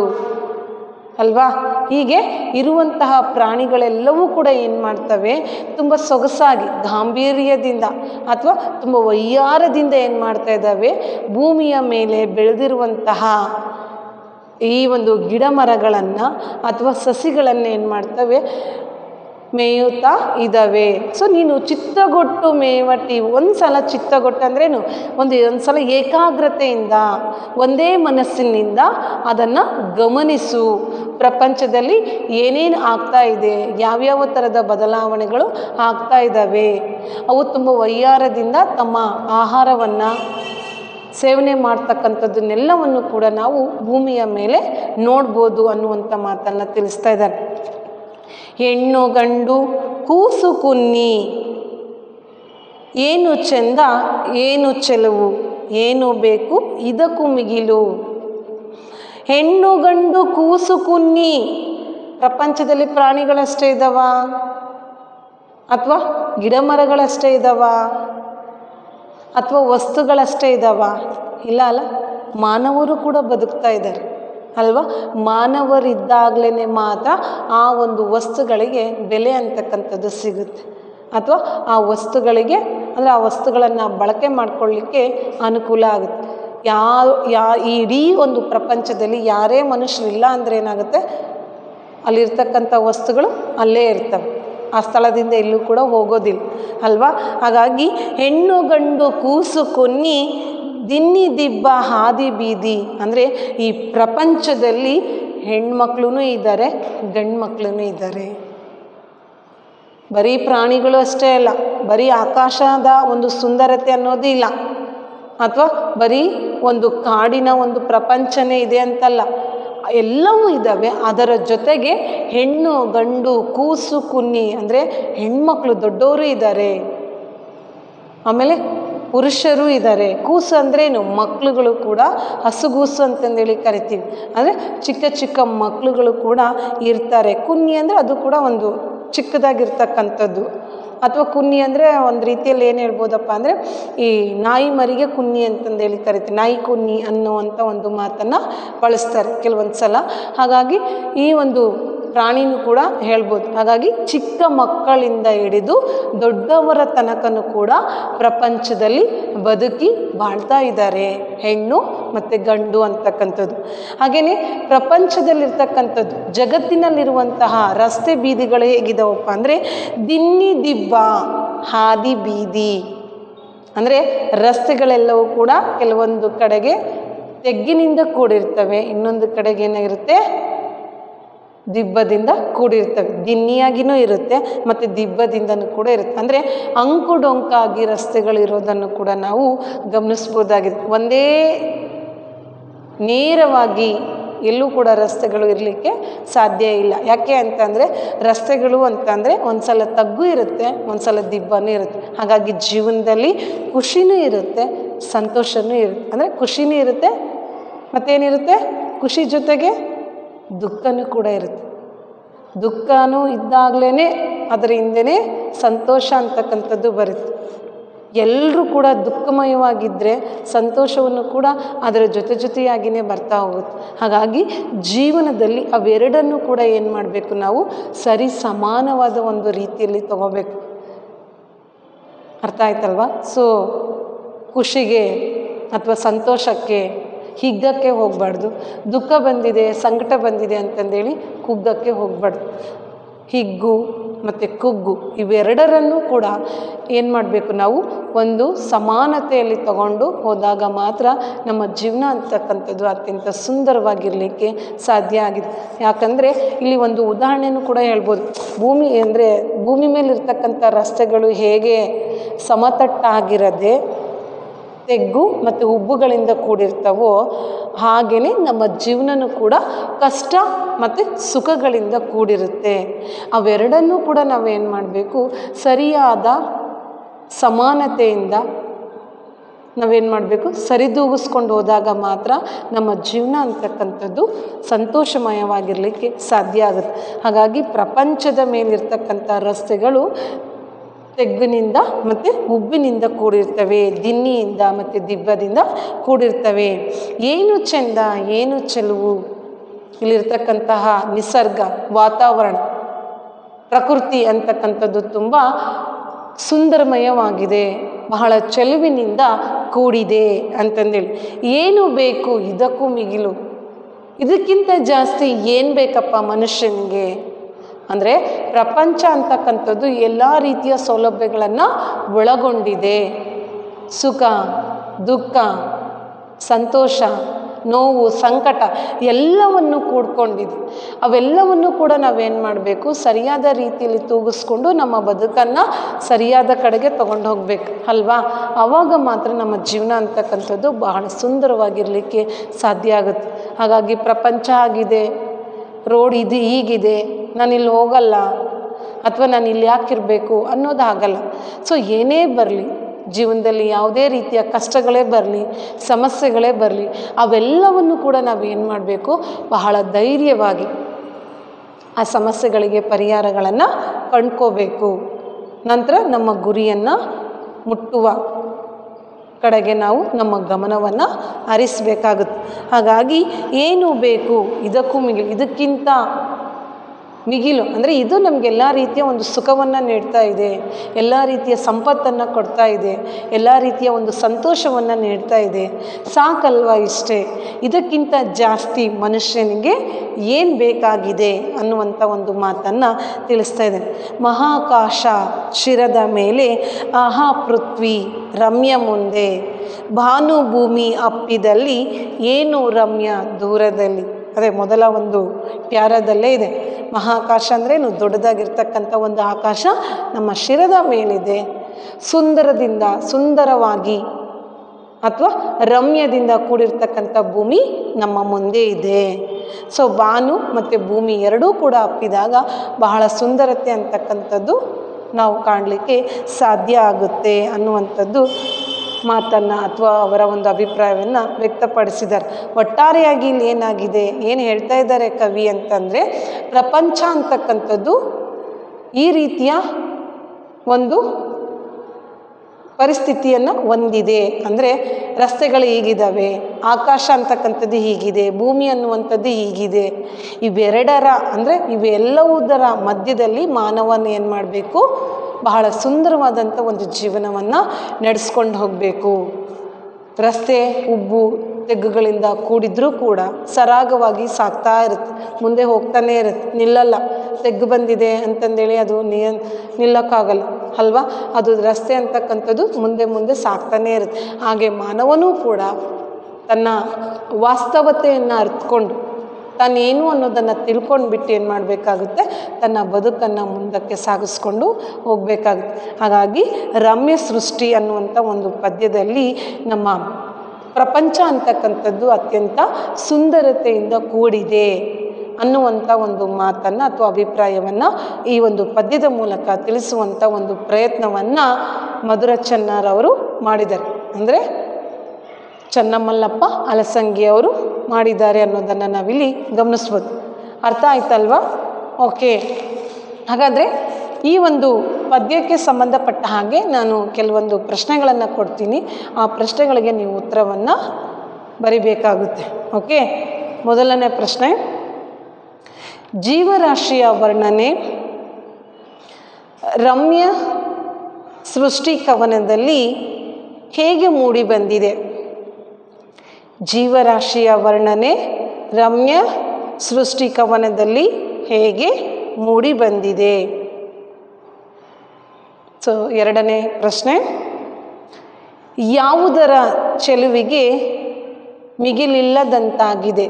ಅಲ್ವಾ, ಹೀಗೆ ಇರುವಂತಹ ಪ್ರಾಣಿಗಳೆಲ್ಲವೂ ಕೂಡ ಏನು ಮಾಡ್ತವೆ, ತುಂಬ ಸೊಗಸಾಗಿ ಗಾಂಭೀರ್ಯದಿಂದ ಅಥವಾ ತುಂಬ ವಯ್ಯಾರದಿಂದ ಏನು ಮಾಡ್ತಾ ಇದ್ದಾವೆ, ಭೂಮಿಯ ಮೇಲೆ ಬೆಳೆದಿರುವಂತಹ ಈ ಒಂದು ಗಿಡ ಮರಗಳನ್ನು ಅಥವಾ ಸಸಿಗಳನ್ನು ಏನು ಮಾಡ್ತವೆ, ಮೇಯುತ್ತಾ ಇದ್ದಾವೆ. ಸೊ ನೀನು ಚಿತ್ತಗೊಟ್ಟು ಮೇವಟಿ, ಒಂದು ಸಲ ಚಿತ್ತಗೊಟ್ಟು ಅಂದ್ರೇನು, ಒಂದು ಒಂದು ಸಲ ಏಕಾಗ್ರತೆಯಿಂದ ಒಂದೇ ಮನಸ್ಸಿನಿಂದ ಅದನ್ನು ಗಮನಿಸು. ಪ್ರಪಂಚದಲ್ಲಿ ಏನೇನು ಆಗ್ತಾ ಇದೆ, ಯಾವ್ಯಾವ ಥರದ ಬದಲಾವಣೆಗಳು ಆಗ್ತಾ ಇದ್ದಾವೆ, ಅವು ತುಂಬ ವಯ್ಯಾರದಿಂದ ತಮ್ಮ ಆಹಾರವನ್ನು ಸೇವನೆ ಮಾಡ್ತಕ್ಕಂಥದ್ದನ್ನೆಲ್ಲವನ್ನು ಕೂಡ ನಾವು ಭೂಮಿಯ ಮೇಲೆ ನೋಡ್ಬೋದು ಅನ್ನುವಂಥ ಮಾತನ್ನು ತಿಳಿಸ್ತಾ ಇದ್ದಾರೆ. ಹೆಣ್ಣು ಗಂಡು ಕೂಸು ಕುನ್ನಿ ಏನು ಚೆಂದ ಏನು ಚೆಲುವು, ಏನು ಬೇಕು ಇದಕ್ಕೂ ಮಿಗಿಲು. ಹೆಣ್ಣು ಗಂಡು ಕೂಸು ಕುನ್ನಿ, ಪ್ರಪಂಚದಲ್ಲಿ ಪ್ರಾಣಿಗಳಷ್ಟೇ ಇದ್ದಾವ ಅಥವಾ ಗಿಡ ಮರಗಳಷ್ಟೇ ಇದ್ದಾವ ಅಥವಾ ವಸ್ತುಗಳಷ್ಟೇ ಇದ್ದಾವ? ಇಲ್ಲ ಅಲ್ಲ, ಮಾನವರು ಕೂಡ ಬದುಕ್ತಾ ಇದ್ದಾರೆ ಅಲ್ವಾ. ಮಾನವರಿದ್ದಾಗಲೇ ಮಾತ್ರ ಆ ಒಂದು ವಸ್ತುಗಳಿಗೆ ಬೆಲೆ ಅಂತಕ್ಕಂಥದ್ದು ಸಿಗುತ್ತೆ, ಅಥವಾ ಆ ವಸ್ತುಗಳಿಗೆ ಅಂದರೆ ಆ ವಸ್ತುಗಳನ್ನು ಬಳಕೆ ಮಾಡಿಕೊಳ್ಳಿಕ್ಕೆ ಅನುಕೂಲ ಆಗುತ್ತೆ. ಯಾವ ಯಾ ಇಡೀ ಒಂದು ಪ್ರಪಂಚದಲ್ಲಿ ಯಾರೇ ಮನುಷ್ಯರಿಲ್ಲ ಅಂದರೆ ಏನಾಗುತ್ತೆ, ಅಲ್ಲಿರ್ತಕ್ಕಂಥ ವಸ್ತುಗಳು ಅಲ್ಲೇ ಇರ್ತವೆ, ಆ ಸ್ಥಳದಿಂದ ಎಲ್ಲೂ ಕೂಡ ಹೋಗೋದಿಲ್ಲ ಅಲ್ವಾ. ಹಾಗಾಗಿ ಹೆಣ್ಣು ಗಂಡು ಕೂಸು ಕೊನ್ನಿ ದಿನ್ನಿ ದಿಬ್ಬ ಹಾದಿ ಬೀದಿ, ಅಂದರೆ ಈ ಪ್ರಪಂಚದಲ್ಲಿ ಹೆಣ್ಮಕ್ಳೂ ಇದ್ದಾರೆ, ಗಂಡು ಮಕ್ಕಳೂ ಇದ್ದಾರೆ. ಬರೀ ಪ್ರಾಣಿಗಳು ಅಷ್ಟೇ ಅಲ್ಲ, ಬರೀ ಆಕಾಶದ ಒಂದು ಸುಂದರತೆ ಅನ್ನೋದು ಇಲ್ಲ, ಅಥವಾ ಬರೀ ಒಂದು ಕಾಡಿನ ಒಂದು ಪ್ರಪಂಚನೇ ಇದೆ ಅಂತಲ್ಲ, ಎಲ್ಲವೂ ಇದ್ದಾವೆ. ಅದರ ಜೊತೆಗೆ ಹೆಣ್ಣು ಗಂಡು ಕೂಸು ಕುನ್ನಿ ಅಂದರೆ ಹೆಣ್ಮಕ್ಳು ದೊಡ್ಡವರು ಇದ್ದಾರೆ, ಆಮೇಲೆ ಪುರುಷರು ಇದ್ದಾರೆ. ಕೂಸು ಅಂದ್ರೇನು? ಮಕ್ಕಳುಗಳು ಕೂಡ ಹಸುಗೂಸು ಅಂತಂದೇಳಿ ಕರಿತೀವಿ, ಅಂದರೆ ಚಿಕ್ಕ ಚಿಕ್ಕ ಮಕ್ಕಳುಗಳು ಕೂಡ ಇರ್ತಾರೆ. ಕುನ್ನಿ ಅಂದರೆ ಅದು ಕೂಡ ಒಂದು ಚಿಕ್ಕದಾಗಿರ್ತಕ್ಕಂಥದ್ದು, ಅಥವಾ ಕುನ್ನಿ ಅಂದರೆ ಒಂದು ರೀತಿಯಲ್ಲಿ ಏನು ಹೇಳ್ಬೋದಪ್ಪ ಅಂದರೆ ಈ ನಾಯಿ ಮರಿಗೆ ಕುನ್ನಿ ಅಂತಂದೇಳಿ ಕರಿತೀವಿ, ನಾಯಿ ಕುನ್ನಿ ಅನ್ನುವಂಥ ಒಂದು ಮಾತನ್ನು ಬಳಸ್ತಾರೆ ಕೆಲವೊಂದು ಸಲ. ಹಾಗಾಗಿ ಈ ಒಂದು ಪ್ರಾಣಿನೂ ಕೂಡ ಹೇಳ್ಬೋದು. ಹಾಗಾಗಿ ಚಿಕ್ಕ ಮಕ್ಕಳಿಂದ ಹಿಡಿದು ದೊಡ್ಡವರ ತನಕನೂ ಕೂಡ ಪ್ರಪಂಚದಲ್ಲಿ ಬದುಕಿ ಬಾಳ್ತಾ ಇದ್ದಾರೆ, ಹೆಣ್ಣು ಮತ್ತು ಗಂಡು ಅಂತಕ್ಕಂಥದ್ದು. ಹಾಗೆಯೇ ಪ್ರಪಂಚದಲ್ಲಿರ್ತಕ್ಕಂಥದ್ದು, ಜಗತ್ತಿನಲ್ಲಿರುವಂತಹ ರಸ್ತೆ ಬೀದಿಗಳು ಹೇಗಿದಾವಪ್ಪ ಅಂದರೆ ದಿನ್ನಿ ದಿಬ್ಬ ಹಾದಿ ಬೀದಿ, ಅಂದರೆ ರಸ್ತೆಗಳೆಲ್ಲವೂ ಕೂಡ ಕೆಲವೊಂದು ಕಡೆಗೆ ತೆಗ್ಗಿನಿಂದ ಕೂಡಿರ್ತವೆ, ಇನ್ನೊಂದು ಕಡೆಗೆ ಏನಾಗಿರುತ್ತೆ ದಿಬ್ಬದಿಂದ ಕೂಡಿರ್ತವೆ. ದಿನ್ನಿಯಾಗಿಯೂ ಇರುತ್ತೆ ಮತ್ತು ದಿಬ್ಬದಿಂದನೂ ಕೂಡ ಇರುತ್ತೆ. ಅಂದರೆ ಅಂಕು ಡೊಂಕಾಗಿ ರಸ್ತೆಗಳಿರೋದನ್ನು ಕೂಡ ನಾವು ಗಮನಿಸ್ಬೋದಾಗಿದೆ. ಒಂದೇ ನೇರವಾಗಿ ಎಲ್ಲೂ ಕೂಡ ರಸ್ತೆಗಳು ಇರಲಿಕ್ಕೆ ಸಾಧ್ಯ ಇಲ್ಲ. ಯಾಕೆ ಅಂತಂದರೆ ರಸ್ತೆಗಳು ಅಂತಂದರೆ ಒಂದು ಸಲ ತಗ್ಗು ಇರುತ್ತೆ, ಒಂದು ಸಲ ದಿಬ್ಬನೂ ಇರುತ್ತೆ. ಹಾಗಾಗಿ ಜೀವನದಲ್ಲಿ ಖುಷಿನೂ ಇರುತ್ತೆ, ಸಂತೋಷವೂ ಇರುತ್ತೆ. ಅಂದರೆ ಖುಷಿನೂ ಇರುತ್ತೆ, ಮತ್ತೇನಿರುತ್ತೆ, ಖುಷಿ ಜೊತೆಗೆ ದುಃಖನೂ ಕೂಡ ಇರುತ್ತೆ. ದುಃಖನೂ ಇದ್ದಾಗಲೇ ಅದರ ಹಿಂದೆಯೇ ಸಂತೋಷ ಅಂತಕ್ಕಂಥದ್ದು ಬರುತ್ತೆ. ಎಲ್ಲರೂ ಕೂಡ ದುಃಖಮಯವಾಗಿದ್ದರೆ ಸಂತೋಷವನ್ನು ಕೂಡ ಅದರ ಜೊತೆ ಜೊತೆಯಾಗಿಯೇ ಬರ್ತಾ ಹೋಗುತ್ತೆ. ಹಾಗಾಗಿ ಜೀವನದಲ್ಲಿ ಅವೆರಡನ್ನೂ ಕೂಡ ಏನು ಮಾಡಬೇಕು, ನಾವು ಸರಿ ಸಮಾನವಾದ ಒಂದು ರೀತಿಯಲ್ಲಿ ತಗೋಬೇಕು. ಅರ್ಥ ಆಯ್ತಲ್ವಾ? ಸೊ ಖುಷಿಗೆ ಅಥವಾ ಸಂತೋಷಕ್ಕೆ ಹಿಗ್ಗಕ್ಕೆ ಹೋಗಬಾರ್ದು, ದುಃಖ ಬಂದಿದೆ ಸಂಕಟ ಬಂದಿದೆ ಅಂತಂದೇಳಿ ಕುಗ್ಗಕ್ಕೆ ಹೋಗಬಾರ್ದು. ಹಿಗ್ಗು ಮತ್ತು ಕುಗ್ಗು ಇವೆರಡರನ್ನೂ ಕೂಡ ಏನು ಮಾಡಬೇಕು, ನಾವು ಒಂದು ಸಮಾನತೆಯಲ್ಲಿ ತಗೊಂಡು ಹೋದಾಗ ಮಾತ್ರ ನಮ್ಮ ಜೀವನ ಅಂತಕ್ಕಂಥದ್ದು ಅತ್ಯಂತ ಸುಂದರವಾಗಿರಲಿಕ್ಕೆ ಸಾಧ್ಯ ಆಗಿದೆ. ಯಾಕಂದರೆ ಇಲ್ಲಿ ಒಂದು ಉದಾಹರಣೆನೂ ಕೂಡ ಹೇಳ್ಬೋದು. ಭೂಮಿ ಅಂದರೆ ಭೂಮಿ ಮೇಲಿರ್ತಕ್ಕಂಥ ರಸ್ತೆಗಳು ಹೇಗೆ ಸಮತಟ್ಟಾಗಿರದೆ ತೆಗ್ಗು ಮತ್ತು ಉಬ್ಬುಗಳಿಂದ ಕೂಡಿರ್ತವೋ ಹಾಗೆಯೇ ನಮ್ಮ ಜೀವನನೂ ಕೂಡ ಕಷ್ಟ ಮತ್ತು ಸುಖಗಳಿಂದ ಕೂಡಿರುತ್ತೆ. ಅವೆರಡನ್ನೂ ಕೂಡ ನಾವೇನು ಮಾಡಬೇಕು, ಸರಿಯಾದ ಸಮಾನತೆಯಿಂದ ನಾವೇನು ಮಾಡಬೇಕು, ಸರಿದೂಗಿಸ್ಕೊಂಡು ಹೋದಾಗ ಮಾತ್ರ ನಮ್ಮ ಜೀವನ ಅಂತಕ್ಕಂಥದ್ದು ಸಂತೋಷಮಯವಾಗಿರಲಿಕ್ಕೆ ಸಾಧ್ಯ ಆಗುತ್ತೆ. ಹಾಗಾಗಿ ಪ್ರಪಂಚದ ಮೇಲಿರ್ತಕ್ಕಂಥ ರಸ್ತೆಗಳು ತೆಗ್ಗಿನಿಂದ ಮತ್ತು ಉಬ್ಬಿನಿಂದ ಕೂಡಿರ್ತವೆ, ದಿನ್ನಿಯಿಂದ ಮತ್ತು ದಿಬ್ಬದಿಂದ ಕೂಡಿರ್ತವೆ. ಏನು ಚೆಂದ, ಏನು ಚೆಲುವು ಇಲ್ಲಿರ್ತಕ್ಕಂತಹ ನಿಸರ್ಗ, ವಾತಾವರಣ, ಪ್ರಕೃತಿ ಅಂತಕ್ಕಂಥದ್ದು ತುಂಬ ಸುಂದರಮಯವಾಗಿದೆ, ಬಹಳ ಚೆಲುವಿನಿಂದ ಕೂಡಿದೆ ಅಂತಂದೇಳಿ. ಏನು ಬೇಕು ಇದಕ್ಕೂ ಮಿಗಿಲು, ಇದಕ್ಕಿಂತ ಜಾಸ್ತಿ ಏನು ಬೇಕಪ್ಪ ಮನುಷ್ಯನಿಗೆ ಅಂದರೆ ಪ್ರಪಂಚ ಅಂತಕ್ಕಂಥದ್ದು ಎಲ್ಲ ರೀತಿಯ ಸೌಲಭ್ಯಗಳನ್ನು ಒಳಗೊಂಡಿದೆ. ಸುಖ ದುಃಖ ಸಂತೋಷ ನೋವು ಸಂಕಟ ಎಲ್ಲವನ್ನು ಕೂಡ್ಕೊಂಡಿದೆ. ಅವೆಲ್ಲವನ್ನು ಕೂಡ ನಾವೇನು ಮಾಡಬೇಕು, ಸರಿಯಾದ ರೀತಿಯಲ್ಲಿ ತೂಗಿಸ್ಕೊಂಡು ನಮ್ಮ ಬದುಕನ್ನು ಸರಿಯಾದ ಕಡೆಗೆ ತೊಗೊಂಡು ಹೋಗಬೇಕು ಅಲ್ವಾ? ಆವಾಗ ಮಾತ್ರ ನಮ್ಮ ಜೀವನ ಅಂತಕ್ಕಂಥದ್ದು ಬಹಳ ಸುಂದರವಾಗಿರಲಿಕ್ಕೆ ಸಾಧ್ಯ ಆಗುತ್ತೆ. ಹಾಗಾಗಿ ಪ್ರಪಂಚ ಆಗಿದೆ, ರೋಡ್ ಇದು ಹೀಗಿದೆ, ನಾನಿಲ್ಲಿ ಹೋಗಲ್ಲ ಅಥವಾ ನಾನು ಇಲ್ಲಿ ಯಾಕಿರಬೇಕು ಅನ್ನೋದು ಆಗಲ್ಲ. ಸೊ ಏನೇ ಬರಲಿ ಜೀವನದಲ್ಲಿ, ಯಾವುದೇ ರೀತಿಯ ಕಷ್ಟಗಳೇ ಬರಲಿ, ಸಮಸ್ಯೆಗಳೇ ಬರಲಿ, ಅವೆಲ್ಲವನ್ನು ಕೂಡ ನಾವು ಏನು ಮಾಡಬೇಕು, ಬಹಳ ಧೈರ್ಯವಾಗಿ ಆ ಸಮಸ್ಯೆಗಳಿಗೆ ಪರಿಹಾರಗಳನ್ನು ಕಂಡ್ಕೋಬೇಕು. ನಂತರ ನಮ್ಮ ಗುರಿಯನ್ನು ಮುಟ್ಟುವ ಕಡೆಗೆ ನಾವು ನಮ್ಮ ಗಮನವನ್ನು ಹರಿಸಬೇಕಾಗುತ್ತೆ. ಹಾಗಾಗಿ ಏನು ಬೇಕು ಇದಕ್ಕೂ ಮಿಗಿಲು, ಇದಕ್ಕಿಂತ ಮಿಗಿಲು ಅಂದರೆ ಇದು ನಮಗೆಲ್ಲ ರೀತಿಯ ಒಂದು ಸುಖವನ್ನು ನೀಡ್ತಾ ಇದೆ, ಎಲ್ಲ ರೀತಿಯ ಸಂಪತ್ತನ್ನು ಕೊಡ್ತಾ ಇದೆ, ಎಲ್ಲ ರೀತಿಯ ಒಂದು ಸಂತೋಷವನ್ನು ನೀಡ್ತಾ ಇದೆ, ಸಾಕಲ್ವ ಇಷ್ಟೇ, ಇದಕ್ಕಿಂತ ಜಾಸ್ತಿ ಮನುಷ್ಯನಿಗೆ ಏನು ಬೇಕಾಗಿದೆ ಅನ್ನುವಂಥ ಒಂದು ಮಾತನ್ನು ತಿಳಿಸ್ತಾ ಇದೆ. ಮಹಾಕಾಶ ಶಿರದ ಮೇಲೆ ಆಹಾ ಪೃಥ್ವಿ ರಮ್ಯ ಮುಂದೆ, ಭಾನುಭೂಮಿ ಅಪ್ಪಿದಲ್ಲಿ ಏನು ರಮ್ಯ ದೂರದಲ್ಲಿ. ಅದೇ ಮೊದಲ ಒಂದು ಪ್ಯಾರದಲ್ಲೇ ಇದೆ. ಮಹಾಕಾಶ ಅಂದ್ರೇನು? ದೊಡ್ಡದಾಗಿರ್ತಕ್ಕಂಥ ಒಂದು ಆಕಾಶ ನಮ್ಮ ಶಿರದ ಮೇಲಿದೆ. ಸುಂದರದಿಂದ, ಸುಂದರವಾಗಿ ಅಥವಾ ರಮ್ಯದಿಂದ ಕೂಡಿರ್ತಕ್ಕಂಥ ಭೂಮಿ ನಮ್ಮ ಮುಂದೆ ಇದೆ. ಸೊ ಬಾನು ಮತ್ತು ಭೂಮಿ ಎರಡೂ ಕೂಡ ಅಪ್ಪಿದಾಗ ಬಹಳ ಸುಂದರತೆ ಅಂತಕ್ಕಂಥದ್ದು ನಾವು ಕಾಣಲಿಕ್ಕೆ ಸಾಧ್ಯ ಆಗುತ್ತೆ ಅನ್ನುವಂಥದ್ದು ಮಾತನ್ನು ಅಥವಾ ಅವರ ಒಂದು ಅಭಿಪ್ರಾಯವನ್ನು ವ್ಯಕ್ತಪಡಿಸಿದ್ದಾರೆ. ಒಟ್ಟಾರೆಯಾಗಿ ಇಲ್ಲಿ ಏನಾಗಿದೆ, ಏನು ಹೇಳ್ತಾ ಇದ್ದಾರೆ ಕವಿ ಅಂತಂದರೆ, ಪ್ರಪಂಚ ಅಂತಕ್ಕಂಥದ್ದು ಈ ರೀತಿಯ ಒಂದು ಪರಿಸ್ಥಿತಿಯನ್ನು ಹೊಂದಿದೆ. ಅಂದರೆ ರಸ್ತೆಗಳು ಹೀಗಿದ್ದಾವೆ, ಆಕಾಶ ಅಂತಕ್ಕಂಥದ್ದು ಹೀಗಿದೆ, ಭೂಮಿ ಅನ್ನುವಂಥದ್ದು ಹೀಗಿದೆ. ಇವೆರಡರ ಅಂದರೆ ಇವೆಲ್ಲವುದರ ಮಧ್ಯದಲ್ಲಿ ಮಾನವನ ಏನು ಮಾಡಬೇಕು? ಬಹಳ ಸುಂದರವಾದಂಥ ಒಂದು ಜೀವನವನ್ನು ನಡೆಸ್ಕೊಂಡು ಹೋಗಬೇಕು. ರಸ್ತೆ ಉಬ್ಬು ತೆಗ್ಗುಗಳಿಂದ ಕೂಡಿದ್ರೂ ಕೂಡ ಸರಾಗವಾಗಿ ಸಾಗ್ತಾ ಇರುತ್ತೆ, ಮುಂದೆ ಹೋಗ್ತಾನೇ ಇರುತ್ತೆ, ನಿಲ್ಲಲ್ಲ. ತೆಗ್ಗು ಬಂದಿದೆ ಅಂತಂದೇಳಿ ಅದು ನಿಯ ನಿಲ್ಲಕ್ಕಾಗಲ್ಲ ಅಲ್ವಾ? ಅದು ರಸ್ತೆ ಅಂತಕ್ಕಂಥದ್ದು ಮುಂದೆ ಮುಂದೆ ಸಾಗ್ತಾನೇ ಇರುತ್ತೆ. ಹಾಗೆ ಮಾನವನೂ ಕೂಡ ತನ್ನ ವಾಸ್ತವತೆಯನ್ನು ಅರ್ಥಕೊಂಡು ತಾನೇನು ಅನ್ನೋದನ್ನು ತಿಳ್ಕೊಂಡು ಬಿಟ್ಟು ಏನು ಮಾಡಬೇಕಾಗುತ್ತೆ? ತನ್ನ ಬದುಕನ್ನು ಮುಂದಕ್ಕೆ ಸಾಗಿಸ್ಕೊಂಡು ಹೋಗಬೇಕಾಗುತ್ತೆ. ಹಾಗಾಗಿ ರಮ್ಯ ಸೃಷ್ಟಿ ಅನ್ನುವಂಥ ಒಂದು ಪದ್ಯದಲ್ಲಿ ನಮ್ಮ ಪ್ರಪಂಚ ಅಂತಕ್ಕಂಥದ್ದು ಅತ್ಯಂತ ಸುಂದರತೆಯಿಂದ ಕೂಡಿದೆ ಅನ್ನುವಂಥ ಒಂದು ಮಾತನ್ನು ಅಥವಾ ಅಭಿಪ್ರಾಯವನ್ನು ಈ ಒಂದು ಪದ್ಯದ ಮೂಲಕ ತಿಳಿಸುವಂಥ ಒಂದು ಪ್ರಯತ್ನವನ್ನು ಮಧುರ ಚೆನ್ನರವರು ಮಾಡಿದ್ದಾರೆ. ಅಂದರೆ ಚನ್ನಮಲ್ಲಪ್ಪ ಅಲಸಂಗಿಯವರು ಮಾಡಿದ್ದಾರೆ ಅನ್ನೋದನ್ನು ನಾವಿಲ್ಲಿ ಗಮನಿಸ್ಬೋದು. ಅರ್ಥ ಆಯ್ತಲ್ವಾ? ಓಕೆ, ಹಾಗಾದರೆ ಈ ಒಂದು ಪದ್ಯಕ್ಕೆ ಸಂಬಂಧಪಟ್ಟ ಹಾಗೆ ನಾನು ಕೆಲವೊಂದು ಪ್ರಶ್ನೆಗಳನ್ನು ಕೊಡ್ತೀನಿ. ಆ ಪ್ರಶ್ನೆಗಳಿಗೆ ನೀವು ಉತ್ತರವನ್ನು ಬರಿಬೇಕಾಗುತ್ತೆ. ಓಕೆ, ಮೊದಲನೇ ಪ್ರಶ್ನೆ, ಜೀವರಾಶಿಯ ವರ್ಣನೆ ರಮ್ಯ ಸೃಷ್ಟಿ ಕವನದಲ್ಲಿ ಹೇಗೆ ಮೂಡಿ ಬಂದಿದೆ? ಜೀವರಾಶಿಯ ವರ್ಣನೆ ರಮ್ಯ ಸೃಷ್ಟಿ ಕವನದಲ್ಲಿ ಹೇಗೆ ಮೂಡಿ ಬಂದಿದೆ? ಸೊ ಎರಡನೇ ಪ್ರಶ್ನೆ, ಯಾವುದರ ಚೆಲುವಿಗೆ ಮಿಗಿಲಿಲ್ಲದಂತಾಗಿದೆ?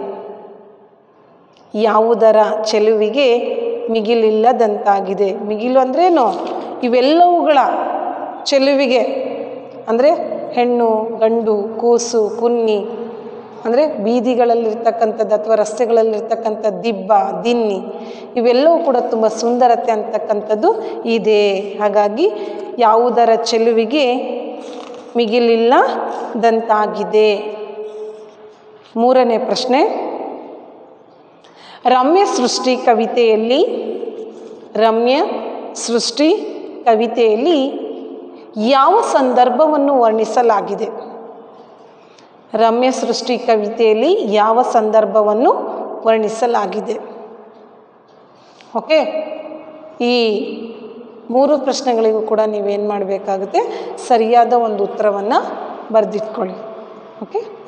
ಯಾವುದರ ಚೆಲುವಿಗೆ ಮಿಗಿಲಿಲ್ಲದಂತಾಗಿದೆ? ಮಿಗಿಲು ಅಂದ್ರೇನು? ಇವೆಲ್ಲವುಗಳ ಚೆಲುವಿಗೆ ಅಂದರೆ ಹೆಣ್ಣು, ಗಂಡು, ಕೂಸು, ಕುನ್ನಿ, ಅಂದರೆ ಬೀದಿಗಳಲ್ಲಿರ್ತಕ್ಕಂಥದ್ದು ಅಥವಾ ರಸ್ತೆಗಳಲ್ಲಿರ್ತಕ್ಕಂಥ ದಿಬ್ಬ, ದಿನ್ನಿ, ಇವೆಲ್ಲವೂ ಕೂಡ ತುಂಬ ಸುಂದರತೆ ಅಂತಕ್ಕಂಥದ್ದು ಇದೆ. ಹಾಗಾಗಿ ಯಾವುದರ ಚೆಲುವಿಗೆ ಮಿಗಿಲಿಲ್ಲದಂತಾಗಿದೆ. ಮೂರನೇ ಪ್ರಶ್ನೆ, ರಮ್ಯ ಸೃಷ್ಟಿ ಕವಿತೆಯಲ್ಲಿ ರಮ್ಯ ಸೃಷ್ಟಿ ಕವಿತೆಯಲ್ಲಿ ಯಾವ ಸಂದರ್ಭವನ್ನು ವರ್ಣಿಸಲಾಗಿದೆ? ರಮ್ಯ ಸೃಷ್ಟಿ ಕವಿತೆಯಲ್ಲಿ ಯಾವ ಸಂದರ್ಭವನ್ನು ವರ್ಣಿಸಲಾಗಿದೆ? ಓಕೆ, ಈ ಮೂರು ಪ್ರಶ್ನೆಗಳಿಗೂ ಕೂಡ ನೀವೇನು ಮಾಡಬೇಕಾಗುತ್ತೆ? ಸರಿಯಾದ ಒಂದು ಉತ್ತರವನ್ನು ಬರೆದಿಟ್ಕೊಳ್ಳಿ. ಓಕೆ.